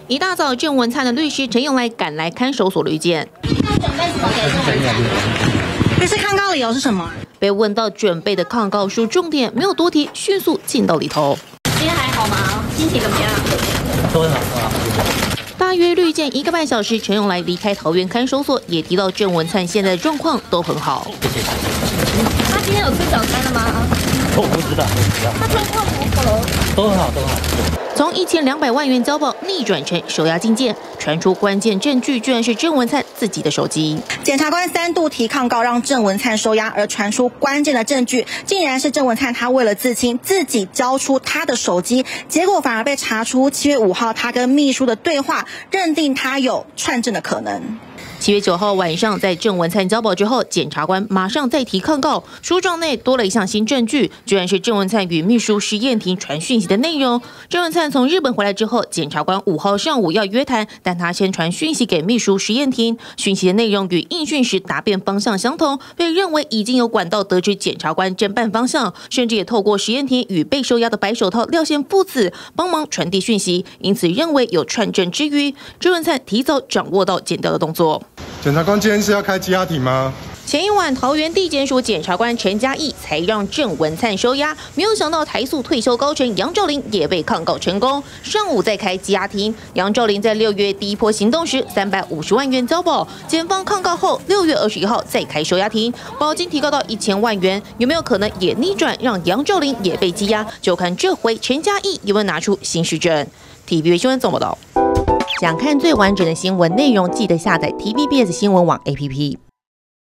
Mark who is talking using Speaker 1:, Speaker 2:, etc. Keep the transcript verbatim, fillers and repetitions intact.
Speaker 1: 一大早，郑文灿的律师陈永来赶来看守所律见。
Speaker 2: 要准备什么给郑文灿？律师抗告理由是什么？
Speaker 1: 被问到准备的抗告书重点，没有多提，迅速进到里头。
Speaker 2: 今天还好吗？心情怎么样？
Speaker 3: 都很好啊。
Speaker 1: 大约律见一个半小时，陈永来离开桃园看守所，也提到郑文灿现在的状况都很好。
Speaker 3: 谢谢。
Speaker 2: 他今天有吃早餐了吗？
Speaker 3: 我不知道，不知道。
Speaker 2: 他状况如何？
Speaker 3: 都很好，都很好。
Speaker 1: 从一千两百万元交保逆转成手押禁见，传出关键证据居然是郑文灿自己的手机。
Speaker 4: 检察官三度提抗告，让郑文灿收押，而传出关键的证据，竟然是郑文灿他为了自清，自己交出他的手机，结果反而被查出七月五号他跟秘书的对话，认定他有串证的可能。
Speaker 1: 七月九号晚上，在郑文灿交保之后，检察官马上再提抗告，书状内多了一项新证据，居然是郑文灿与秘书施燕婷传讯息的内容。郑文灿从日本回来之后，检察官五号上午要约谈，但他先传讯息给秘书施燕婷，讯息的内容与应讯时答辩方向相同，被认为已经有管道得知检察官侦办方向，甚至也透过施燕婷与被收押的白手套廖宪父子帮忙传递讯息，因此认为有串证之余，郑文灿提早掌握到检调的动作。
Speaker 5: 检察官今天是要开羁押庭吗？
Speaker 1: 前一晚，桃园地检署检察官陈嘉义才让郑文灿收押，没有想到台塑退休高层杨兆麟也被抗告成功。上午再开羁押庭，杨兆麟在六月第一波行动时三百五十万元交保，检方抗告后，六月二十一号再开收押庭，保金提高到一千万元，有没有可能也逆转，让杨兆麟也被羁押？就看这回陈嘉义有没有拿出新实证。T V B 新闻总报道。想看最完整的新闻内容，记得下载 T V B S 新闻网 A P P。